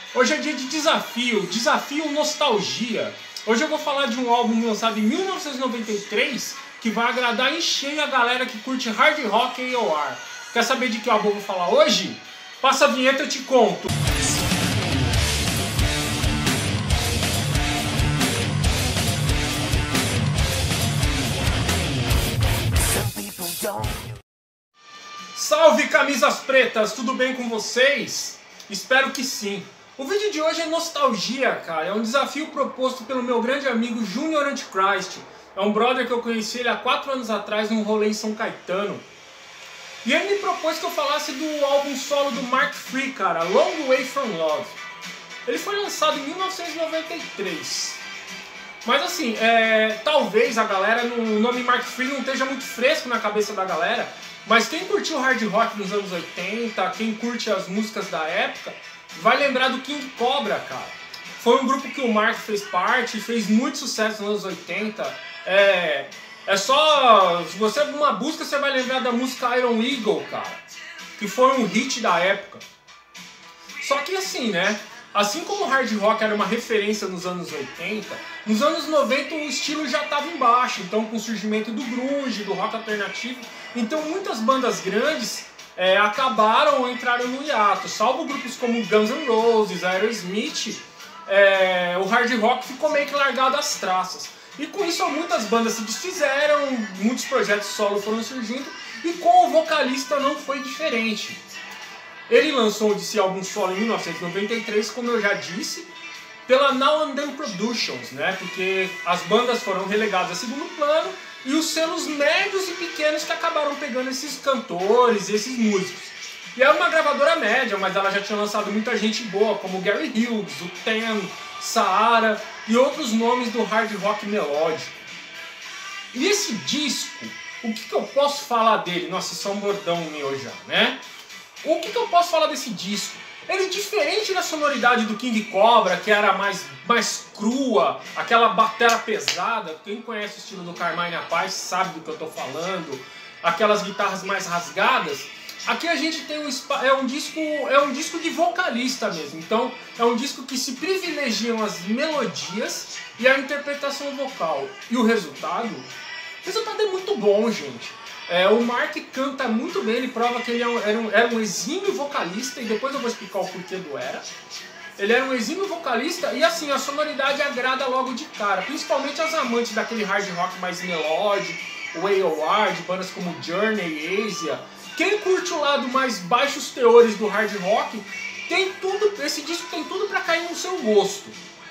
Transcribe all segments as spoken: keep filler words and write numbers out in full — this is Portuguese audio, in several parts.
Hoje é dia de desafio, desafio nostalgia. Hoje eu vou falar de um álbum lançado em mil novecentos e noventa e três que vai agradar em cheio a galera que curte hard rock e A O R. Quer saber de que álbum eu vou falar hoje? Passa a vinheta e eu te conto. Salve camisas pretas, tudo bem com vocês? Espero que sim. O vídeo de hoje é nostalgia, cara. É um desafio proposto pelo meu grande amigo Junior Antichrist. É um brother que eu conheci ele há quatro anos atrás num rolê em São Caetano. E ele me propôs que eu falasse do álbum solo do Mark Free, cara, Long Way From Love. Ele foi lançado em mil novecentos e noventa e três. Mas assim, é, talvez a galera, o nome Mark Free não esteja muito fresco na cabeça da galera, mas quem curtiu hard rock nos anos oitenta, quem curte as músicas da época, vai lembrar do King Cobra, cara. Foi um grupo que o Mark fez parte e fez muito sucesso nos anos oitenta. É, é só, se você uma busca, você vai lembrar da música Iron Eagle, cara, que foi um hit da época. Só que assim, né? Assim como o hard rock era uma referência nos anos oitenta, nos anos noventa o estilo já estava embaixo, então com o surgimento do grunge, do rock alternativo, então muitas bandas grandes é, acabaram ou entraram no hiato, salvo grupos como Guns N' Roses, Aerosmith, é, o hard rock ficou meio que largado às traças. E com isso muitas bandas se desfizeram, muitos projetos solo foram surgindo, e com o vocalista não foi diferente. Ele lançou esse álbum solo em mil novecentos e noventa e três, como eu já disse, pela Now and Then Productions, né? Porque as bandas foram relegadas a segundo plano e os selos médios e pequenos que acabaram pegando esses cantores e esses músicos. E é uma gravadora média, mas ela já tinha lançado muita gente boa, como Gary Hughes, o Ten, Sahara e outros nomes do hard rock melódico. E esse disco, o que, que eu posso falar dele? Nossa, isso é um bordão meu já, né? O que, que eu posso falar desse disco? Ele é diferente da sonoridade do King Cobra, que era mais, mais crua, aquela batera pesada. Quem conhece o estilo do Carmine Appice sabe do que eu estou falando. Aquelas guitarras mais rasgadas. Aqui a gente tem um, é um disco é um disco de vocalista mesmo. Então é um disco que se privilegiam as melodias e a interpretação vocal. E o resultado? O resultado é muito bom, gente. É, o Mark canta muito bem, ele prova que ele era um, era um exímio vocalista, e depois eu vou explicar o porquê do era. Ele era um exímio vocalista e assim, a sonoridade agrada logo de cara, principalmente aos amantes daquele hard rock mais melódico, o A O R, de bandas como Journey, Asia. Quem curte o lado mais baixos teores do hard rock, tem tudo, esse disco tem tudo para cair no seu gosto.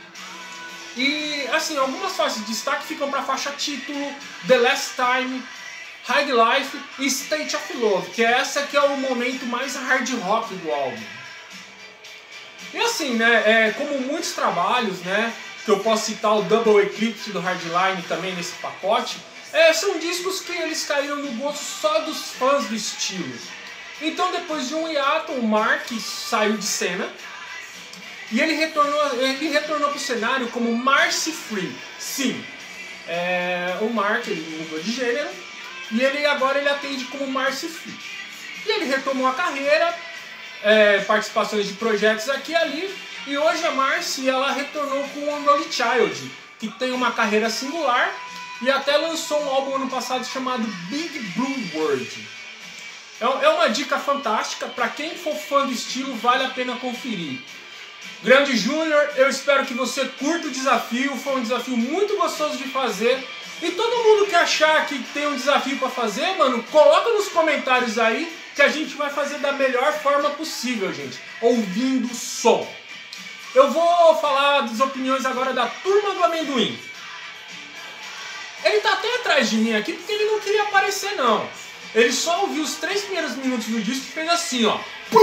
E assim, algumas faixas de destaque ficam para a faixa título, The Last Time, High Life e State of Love, que é essa que é o momento mais hard rock do álbum. E assim, né, é, como muitos trabalhos, né, que eu posso citar o Double Eclipse do Hardline também nesse pacote, é, são discos que eles caíram no gosto só dos fãs do estilo. Então depois de um hiato, o Mark saiu de cena e ele retornou, ele retornou para o cenário como Marcy Free. Sim, é, o Mark ele mudou de gênero, e ele agora ele atende como Marcy Free. E ele retomou a carreira, é, participações de projetos aqui e ali, e hoje a Marcy ela retornou com o Unruly Child, que tem uma carreira singular, e até lançou um álbum ano passado chamado Big Blue World. É, é uma dica fantástica, para quem for fã do estilo, vale a pena conferir. Grande Júnior, eu espero que você curta o desafio, foi um desafio muito gostoso de fazer. E todo mundo que achar que tem um desafio para fazer, mano, coloca nos comentários aí que a gente vai fazer da melhor forma possível, gente, ouvindo o som. Eu vou falar das opiniões agora da Turma do Amendoim. Ele tá até atrás de mim aqui porque ele não queria aparecer, não. Ele só ouviu os três primeiros minutos do disco e fez assim, ó.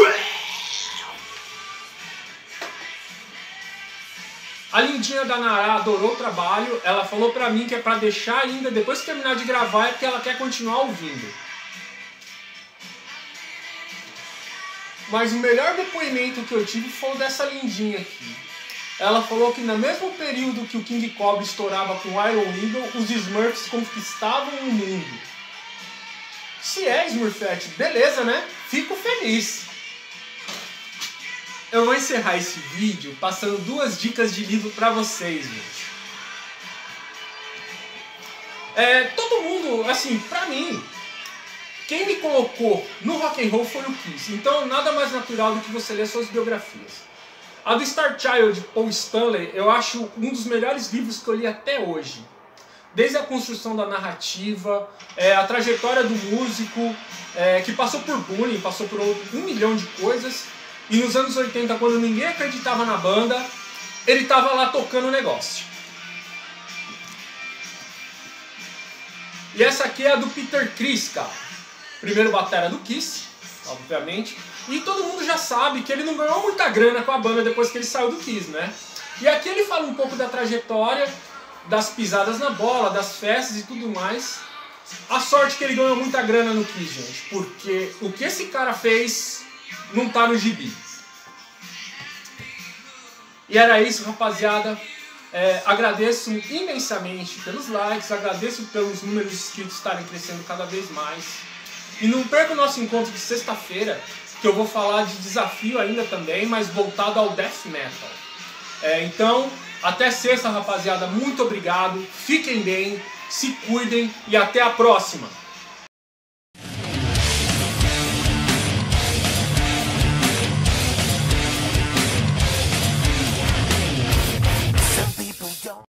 A lindinha da Nará adorou o trabalho, ela falou pra mim que é pra deixar ainda, depois que terminar de gravar, é porque ela quer continuar ouvindo. Mas o melhor depoimento que eu tive foi o dessa lindinha aqui. Ela falou que no mesmo período que o King Cobra estourava com Iron Eagle, os Smurfs conquistavam o mundo. Se é, Smurfette, beleza, né? Fico feliz. eu vou encerrar esse vídeo passando duas dicas de livro pra vocês, gente. É, todo mundo, assim, pra mim, quem me colocou no rock and roll foi o Kiss. Então nada mais natural do que você ler suas biografias. A do Star Child, Paul Stanley, eu acho um dos melhores livros que eu li até hoje. Desde a construção da narrativa, é, a trajetória do músico, é, que passou por bullying, passou por um milhão de coisas. E nos anos oitenta, quando ninguém acreditava na banda, ele estava lá tocando o negócio. E essa aqui é a do Peter Criss, cara. Primeiro batera do Kiss, obviamente. E todo mundo já sabe que ele não ganhou muita grana com a banda depois que ele saiu do Kiss, né? E aqui ele fala um pouco da trajetória, das pisadas na bola, das festas e tudo mais. A sorte que ele ganhou muita grana no Kiss, gente, porque o que esse cara fez não tá no gibi. E era isso, rapaziada. É, agradeço imensamente pelos likes, agradeço pelos números de inscritos estarem crescendo cada vez mais. E não perca o nosso encontro de sexta-feira, que eu vou falar de desafio ainda também, mas voltado ao death metal. É, então, até sexta, rapaziada. Muito obrigado, fiquem bem, se cuidem e até a próxima.